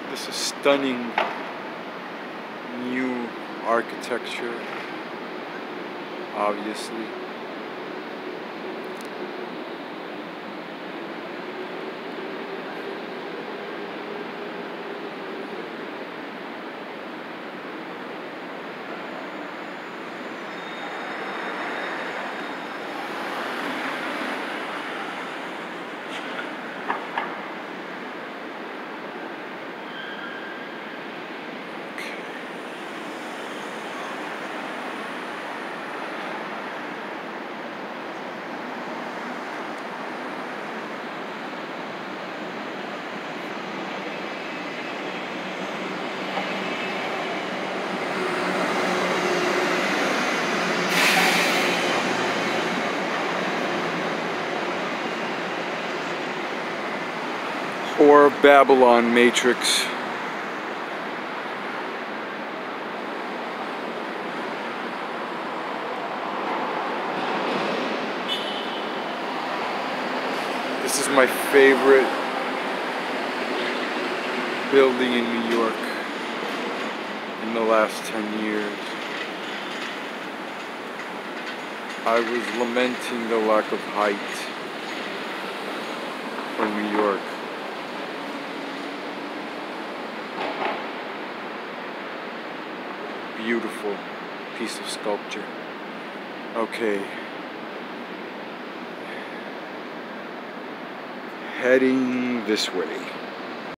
This is stunning new architecture, obviously. Or Babylon Matrix. This is my favorite building in New York in the last 10 years. I was lamenting the lack of height for New York. Beautiful piece of sculpture. Okay. Heading this way.